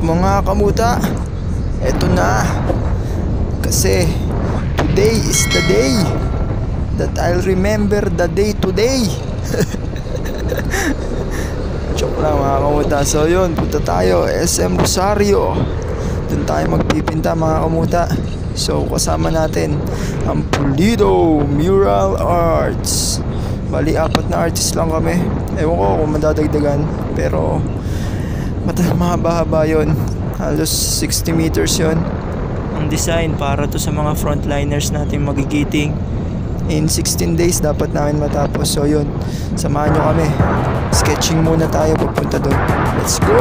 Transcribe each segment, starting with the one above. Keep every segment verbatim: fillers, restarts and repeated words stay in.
mga kamuta, eto na. Kasi today is the day that I'll remember the day today. Joke lang mga kamuta. So yun, punta tayo S M Rosario. Doon tayo magpipinta mga kamuta. So kasama natin ang Polido Mural Arts. Bali apat na artist lang kami. Ewan ko kung madadagdagan, pero mahaba-haba yun. Halos sixty meters yun. Ang design para to sa mga frontliners natin magigiting. In sixteen days dapat namin matapos. So yun, samahan nyo kami. Sketching muna tayo papunta doon. Let's go!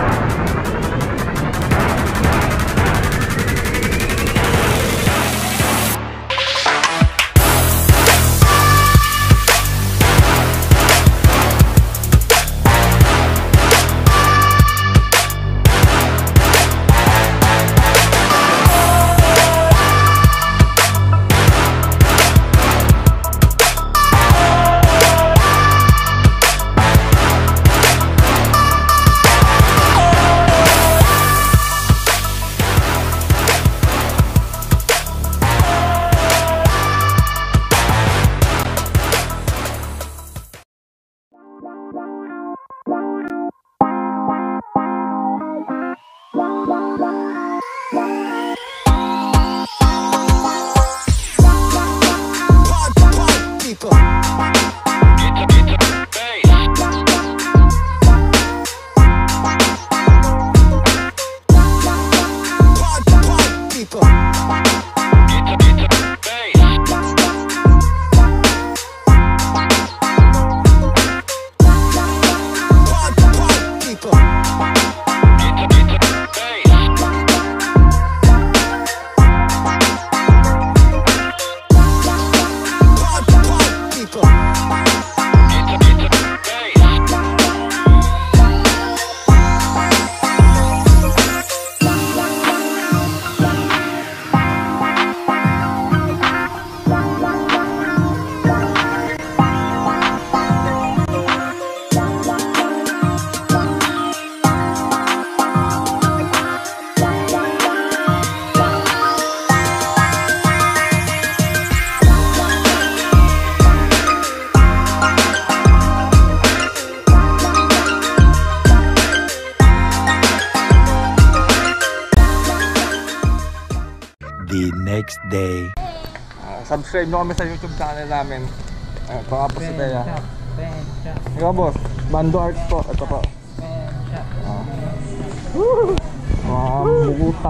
The next day. Uh, subscribe nyo kami sa YouTube channel namin. Ayun, baka po si Bea. Ikaw boss, Bando Arts po. Ito po. Uh, Mga bukuta.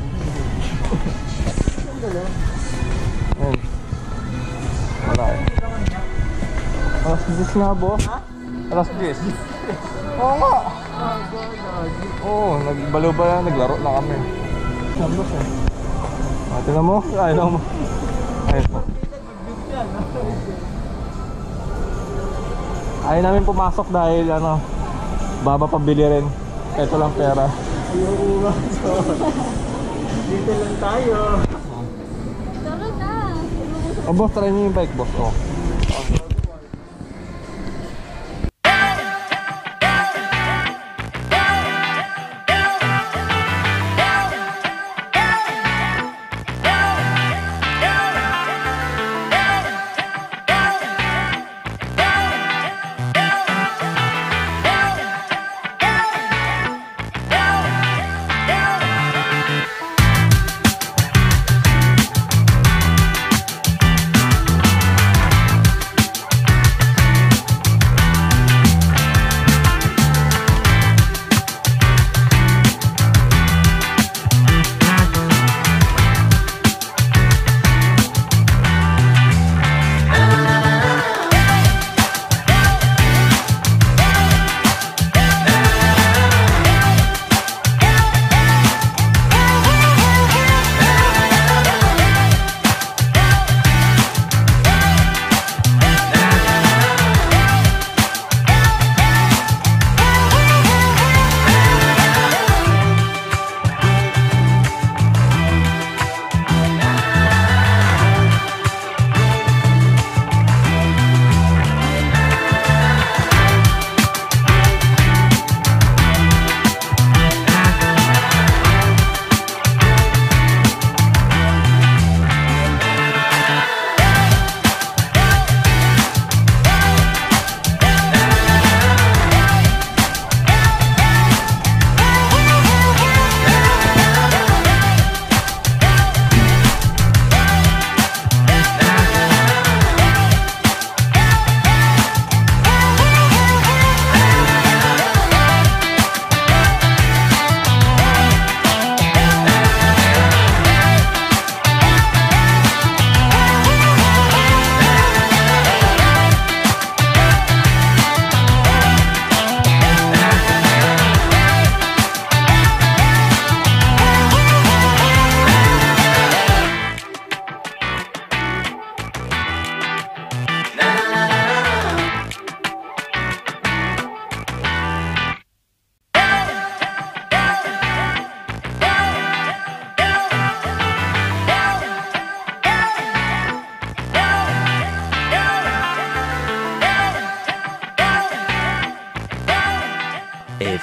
Ayun. Wala eh. Alas diyes na boss. Alas diyes. Oo nga. Oo, nagbalo ba yan? Naglaro na kami. Nablos eh. Ah, tingnan mo? Ay, tingnan mo. Ayun po. Ayaw namin pumasok dahil ano, baba pabili rin. Ito lang pera. Dito lang tayo. Tara na. Oh, boss, try niyo yung bike, boss. Oh.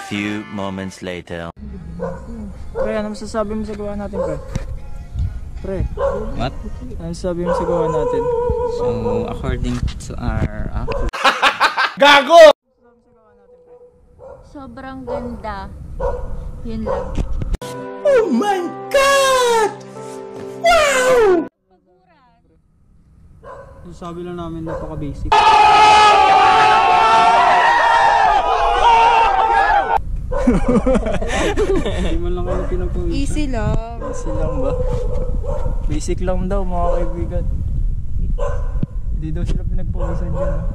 few moments later. Pre, ano masasabi mo sa gawa natin, pre? Pre, What? ano masasabi mo sa gawa natin? So, according to our app, Sobrang ganda. Yun lang. Sabi lang namin napaka-basic. Hindi man lang kami pinagpawisan. Easy lang. Easy lang ba? Basic lang daw mga kaibigan. Hindi daw sila pinagpawisan dyan. ah.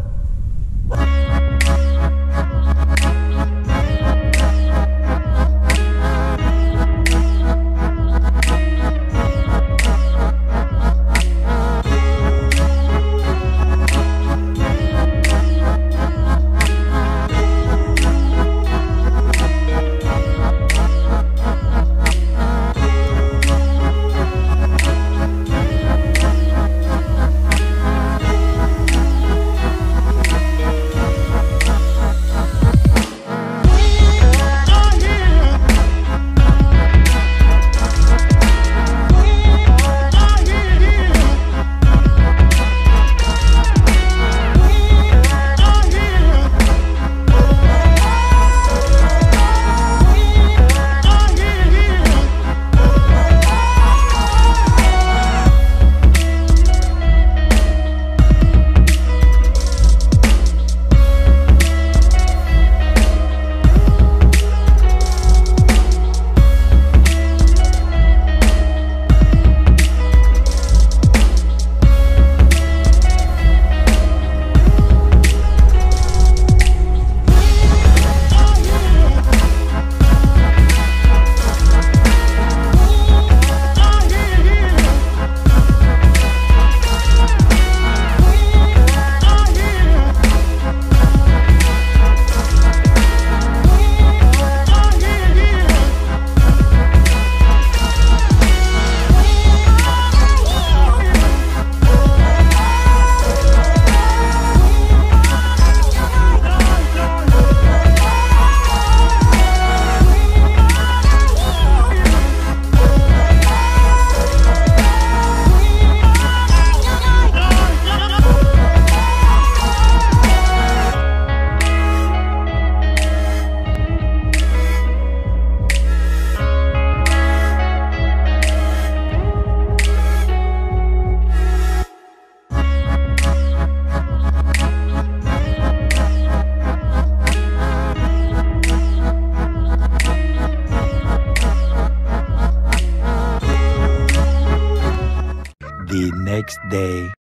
The next day.